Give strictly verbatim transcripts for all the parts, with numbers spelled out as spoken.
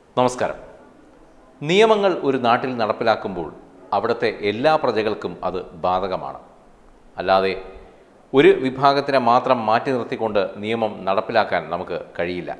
നമസ്കാരം. നിയമങ്ങൾ ഒരു നാട്ടിൽ നടപ്പിലാക്കുമ്പോൾ അവിടുത്തെ എല്ലാ പ്രജകൾക്കും അത് ബാധകമാണ്. അല്ലാതെ ഒരു വിഭാഗത്തിനെ മാത്രം മാറ്റി നിർത്തിക്കൊണ്ട് നിയമം നടപ്പിലാക്കാൻ നമുക്ക് കഴിയില്ല.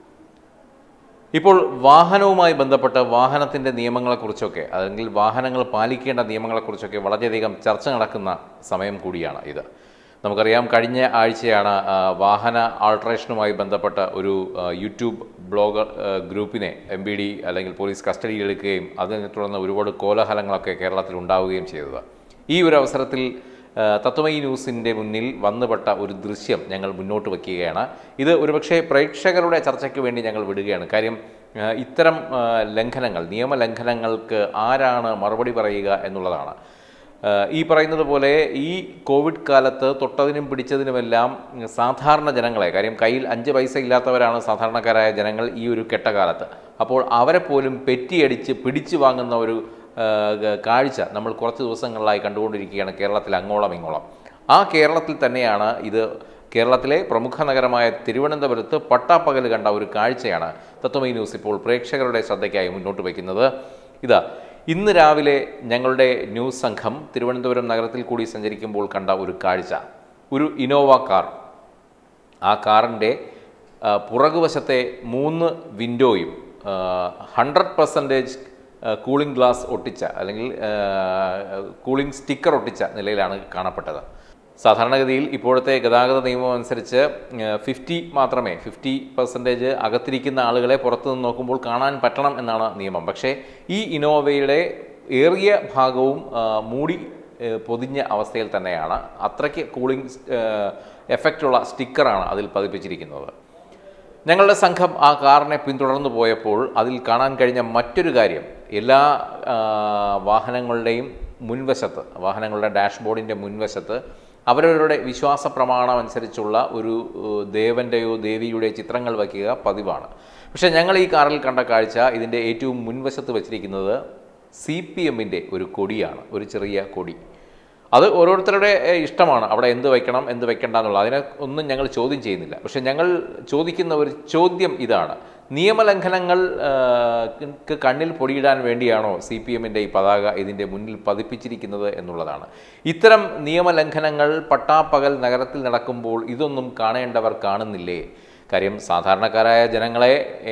ഇപ്പോൾ വാഹനവുമായി ബന്ധപ്പെട്ട് വാഹനത്തിൻ്റെ നിയമങ്ങളെക്കുറിച്ചൊക്കെ അല്ലെങ്കിൽ വാഹനങ്ങൾ പാലിക്കേണ്ട നിയമങ്ങളെക്കുറിച്ചൊക്കെ വളരെയധികം ചർച്ച നടക്കുന്ന സമയം കൂടിയാണ് ഇത്. നമുക്കറിയാം, കഴിഞ്ഞ ആഴ്ചയാണ് വാഹന ആൾട്രേഷനുമായി ബന്ധപ്പെട്ട ഒരു യൂട്യൂബ് ബ്ലോഗർ ഗ്രൂപ്പിനെ എം ബി ഡി അല്ലെങ്കിൽ പോലീസ് കസ്റ്റഡിയിലെടുക്കുകയും അതിനെ തുടർന്ന് ഒരുപാട് കോലാഹലങ്ങളൊക്കെ കേരളത്തിൽ ഉണ്ടാവുകയും ചെയ്തത്. ഈ ഒരു അവസരത്തിൽ തത്വമയി ന്യൂസിൻ്റെ മുന്നിൽ വന്നുപെട്ട ഒരു ദൃശ്യം ഞങ്ങൾ മുന്നോട്ട് വയ്ക്കുകയാണ്. ഇത് ഒരുപക്ഷെ പ്രേക്ഷകരുടെ ചർച്ചയ്ക്ക് വേണ്ടി ഞങ്ങൾ വിടുകയാണ്. കാര്യം ഇത്തരം ലംഘനങ്ങൾ, നിയമലംഘനങ്ങൾക്ക് ആരാണ് മറുപടി പറയുക എന്നുള്ളതാണ്. ഈ പറയുന്നത് പോലെ ഈ കോവിഡ് കാലത്ത് തൊട്ടതിനും പിടിച്ചതിനുമെല്ലാം സാധാരണ ജനങ്ങളെ, കാര്യം കയ്യിൽ അഞ്ച് പൈസ ഇല്ലാത്തവരാണ് സാധാരണക്കാരായ ജനങ്ങൾ ഈ ഒരു കെട്ടകാലത്ത്. അപ്പോൾ അവരെ പോലും പെറ്റിയടിച്ച് പിടിച്ചു വാങ്ങുന്ന ഒരു കാഴ്ച നമ്മൾ കുറച്ച് ദിവസങ്ങളിലായി കണ്ടുകൊണ്ടിരിക്കുകയാണ് കേരളത്തിൽ അങ്ങോളം ഇങ്ങോളം. ആ കേരളത്തിൽ തന്നെയാണ് ഇത്. കേരളത്തിലെ പ്രമുഖ നഗരമായ തിരുവനന്തപുരത്ത് പട്ടാപ്പകൽ കണ്ട ഒരു കാഴ്ചയാണ് തത്വമയി ന്യൂസ് ഇപ്പോൾ പ്രേക്ഷകരുടെ ശ്രദ്ധയ്ക്കായി മുന്നോട്ട് വയ്ക്കുന്നത്. ഇതാ, ഇന്ന് രാവിലെ ഞങ്ങളുടെ ന്യൂസ് സംഘം തിരുവനന്തപുരം നഗരത്തിൽ കൂടി സഞ്ചരിക്കുമ്പോൾ കണ്ട ഒരു കാഴ്ച. ഒരു ഇനോവ കാർ. ആ കാറിൻ്റെ പുറകുവശത്തെ മൂന്ന് വിൻഡോയും ഹൺഡ്രഡ് പെർസെൻറ്റേജ് കൂളിംഗ് ഗ്ലാസ് ഒട്ടിച്ച അല്ലെങ്കിൽ കൂളിംഗ് സ്റ്റിക്കർ ഒട്ടിച്ച നിലയിലാണ് കാണപ്പെട്ടത്. സാധാരണഗതിയിൽ ഇപ്പോഴത്തെ ഗതാഗത നിയമം അനുസരിച്ച് ഫിഫ്റ്റി മാത്രമേ ഫിഫ്റ്റി പെർസെൻറ്റേജ് അകത്തിരിക്കുന്ന ആളുകളെ പുറത്തു നിന്ന് നോക്കുമ്പോൾ കാണാൻ പറ്റണം എന്നാണ് നിയമം. പക്ഷേ ഈ ഇനോവയുടെ ഏറിയ ഭാഗവും മൂടി പൊതിഞ്ഞ അവസ്ഥയിൽ തന്നെയാണ്. അത്രയ്ക്ക് കൂളിംഗ് എഫക്റ്റുള്ള സ്റ്റിക്കറാണ് അതിൽ പതിപ്പിച്ചിരിക്കുന്നത്. ഞങ്ങളുടെ സംഘം ആ കാറിനെ പിന്തുടർന്നു പോയപ്പോൾ അതിൽ കാണാൻ കഴിഞ്ഞ മറ്റൊരു കാര്യം, എല്ലാ വാഹനങ്ങളുടെയും മുൻവശത്ത്, വാഹനങ്ങളുടെ ഡാഷ്ബോർഡിൻ്റെ മുൻവശത്ത് അവരവരുടെ വിശ്വാസ പ്രമാണം അനുസരിച്ചുള്ള ഒരു ദേവൻ്റെയോ ദേവിയുടെ ചിത്രങ്ങൾ വയ്ക്കുക പതിവാണ്. പക്ഷേ ഞങ്ങൾ ഈ കാറിൽ കണ്ട കാഴ്ച, ഇതിൻ്റെ ഏറ്റവും മുൻവശത്ത് വച്ചിരിക്കുന്നത് സി പി എമ്മിൻ്റെ ഒരു കൊടിയാണ്, ഒരു ചെറിയ കൊടി. അത് ഓരോരുത്തരുടെ ഇഷ്ടമാണ് അവിടെ എന്ത് വയ്ക്കണം എന്ത് വയ്ക്കേണ്ട എന്നുള്ളത്. അതിനെ ഒന്നും ഞങ്ങൾ ചോദ്യം ചെയ്യുന്നില്ല. പക്ഷേ ഞങ്ങൾ ചോദിക്കുന്ന ഒരു ചോദ്യം ഇതാണ്: നിയമലംഘനങ്ങൾ കണ്ണിൽ പൊടിയിടാൻ വേണ്ടിയാണോ സി പി എമ്മിൻ്റെ ഈ പതാക ഇതിൻ്റെ മുന്നിൽ പതിപ്പിച്ചിരിക്കുന്നത് എന്നുള്ളതാണ്. ഇത്തരം നിയമലംഘനങ്ങൾ പട്ടാപ്പകൽ നഗരത്തിൽ നടക്കുമ്പോൾ ഇതൊന്നും കാണേണ്ടവർ കാണുന്നില്ലേ? കാര്യം സാധാരണക്കാരായ ജനങ്ങളെ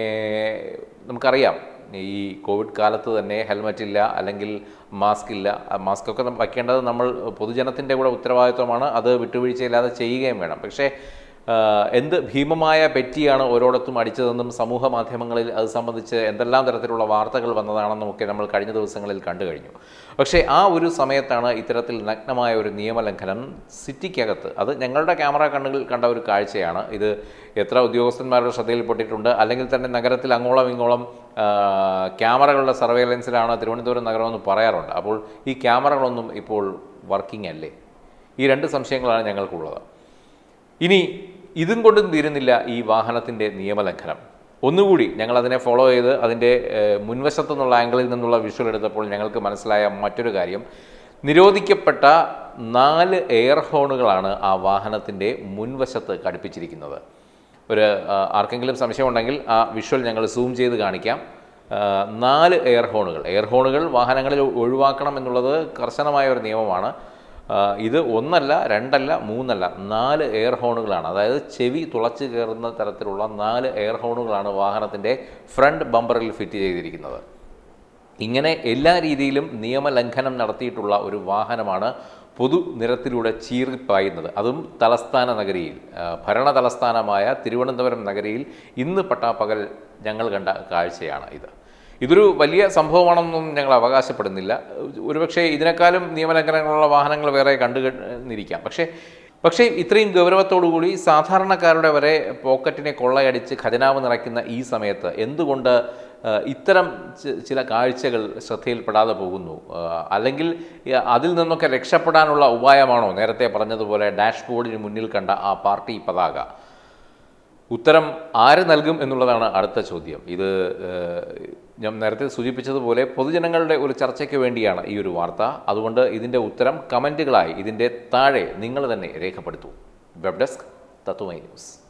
നമുക്കറിയാം, ഈ കോവിഡ് കാലത്ത് തന്നെ ഹെൽമറ്റ് ഇല്ല, അല്ലെങ്കിൽ മാസ്ക് ഇല്ല. മാസ്കൊക്കെ വയ്ക്കേണ്ടത് നമ്മൾ പൊതുജനത്തിൻ്റെ കൂടെ ഉത്തരവാദിത്വമാണ്. അത് വിട്ടുവീഴ്ചയില്ലാതെ ചെയ്യുകയും വേണം. പക്ഷേ എന്ത് ഭീമമായ പെറ്റിയാണ് ഓരോടത്തും അടിച്ചതെന്നും സമൂഹ മാധ്യമങ്ങളിൽ അത് സംബന്ധിച്ച് എന്തെല്ലാം തരത്തിലുള്ള വാർത്തകൾ വന്നതാണെന്നുമൊക്കെ നമ്മൾ കഴിഞ്ഞ ദിവസങ്ങളിൽ കണ്ടു കഴിഞ്ഞു. പക്ഷേ ആ ഒരു സമയത്താണ് ഇത്തരത്തിൽ നഗ്നമായ ഒരു നിയമലംഘനം സിറ്റിക്കകത്ത്, അത് ഞങ്ങളുടെ ക്യാമറ കണ്ണുകൾ കണ്ട ഒരു കാഴ്ചയാണ്. ഇത് എത്ര ഉദ്യോഗസ്ഥന്മാരുടെ ശ്രദ്ധയിൽപ്പെട്ടിട്ടുണ്ട്, അല്ലെങ്കിൽ തന്നെ നഗരത്തിൽ അങ്ങോളം ഇങ്ങോളം ക്യാമറകളുടെ സർവൈലൻസിലാണ് തിരുവനന്തപുരം നഗരമെന്ന് പറയാറുണ്ട്. അപ്പോൾ ഈ ക്യാമറകളൊന്നും ഇപ്പോൾ വർക്കിംഗ് അല്ലേ? ഈ രണ്ട് സംശയങ്ങളാണ് ഞങ്ങൾക്കുള്ളത്. ഇനി ഇതും കൊണ്ടും തീരുന്നില്ല ഈ വാഹനത്തിൻ്റെ നിയമലംഘനം. ഒന്നുകൂടി ഞങ്ങളതിനെ ഫോളോ ചെയ്ത് അതിൻ്റെ മുൻവശത്തു നിന്നുള്ള ആംഗിളിൽ നിന്നുള്ള വിഷ്വൽ എടുത്തപ്പോൾ ഞങ്ങൾക്ക് മനസ്സിലായ മറ്റൊരു കാര്യം, നിരോധിക്കപ്പെട്ട നാല് എയർ ഹോണുകളാണ് ആ വാഹനത്തിൻ്റെ മുൻവശത്ത് ഘടിപ്പിച്ചിരിക്കുന്നത്. ഒരു ആർക്കെങ്കിലും സംശയമുണ്ടെങ്കിൽ ആ വിഷ്വൽ ഞങ്ങൾ സൂം ചെയ്ത് കാണിക്കാം. നാല് എയർ ഹോണുകൾ എയർ ഹോണുകൾ വാഹനങ്ങളിൽ ഒഴിവാക്കണം എന്നുള്ളത് കർശനമായ ഒരു നിയമമാണ്. ഇത് ഒന്നല്ല, രണ്ടല്ല, മൂന്നല്ല, നാല് എയർ ഹോണുകളാണ്. അതായത് ചെവി തുളച്ച് കയറുന്ന തരത്തിലുള്ള നാല് എയർ ഹോണുകളാണ് വാഹനത്തിൻ്റെ ഫ്രണ്ട് ബമ്പറിൽ ഫിറ്റ് ചെയ്തിരിക്കുന്നത്. ഇങ്ങനെ എല്ലാ രീതിയിലും നിയമലംഘനം നടത്തിയിട്ടുള്ള ഒരു വാഹനമാണ് പൊതുനിരത്തിലൂടെ ചീറിപ്പായുന്നത്. അതും തലസ്ഥാന നഗരിയിൽ, ഭരണ തലസ്ഥാനമായ തിരുവനന്തപുരം നഗരിയിൽ ഇന്ന് പട്ടാപ്പകൽ ഞങ്ങൾ കണ്ട കാഴ്ചയാണ് ഇത്. ഇതൊരു വലിയ സംഭവമാണെന്നൊന്നും ഞങ്ങൾ അവകാശപ്പെടുന്നില്ല. ഒരുപക്ഷെ ഇതിനേക്കാളും നിയമലംഘനങ്ങളുള്ള വാഹനങ്ങൾ വേറെ കണ്ടുകണ്ടിരിക്കാം. പക്ഷേ പക്ഷേ ഇത്രയും ഗൗരവത്തോടുകൂടി സാധാരണക്കാരുടെ വരെ പോക്കറ്റിനെ കൊള്ളയടിച്ച് ഖജനാവ് നിറയ്ക്കുന്ന ഈ സമയത്ത് എന്തുകൊണ്ട് ഇത്തരം ചില കാഴ്ചകൾ ശ്രദ്ധയിൽപ്പെടാതെ പോകുന്നു? അല്ലെങ്കിൽ അതിൽ നിന്നൊക്കെ രക്ഷപ്പെടാനുള്ള ഉപായമാണോ നേരത്തെ പറഞ്ഞതുപോലെ ഡാഷ്ബോർഡിന് മുന്നിൽ കണ്ട ആ പാർട്ടി പതാക? ഉത്തരം ആര് നൽകും എന്നുള്ളതാണ് അടുത്ത ചോദ്യം. ഇത് ഞാൻ നേരത്തെ സൂചിപ്പിച്ചതുപോലെ പൊതുജനങ്ങളുടെ ഒരു ചർച്ചയ്ക്ക് വേണ്ടിയാണ് ഈ ഒരു വാർത്ത. അതുകൊണ്ട് ഇതിൻ്റെ ഉത്തരം കമൻറ്റുകളായി ഇതിൻ്റെ താഴെ നിങ്ങൾ തന്നെ രേഖപ്പെടുത്തൂ. Web desk Tatwamayi news.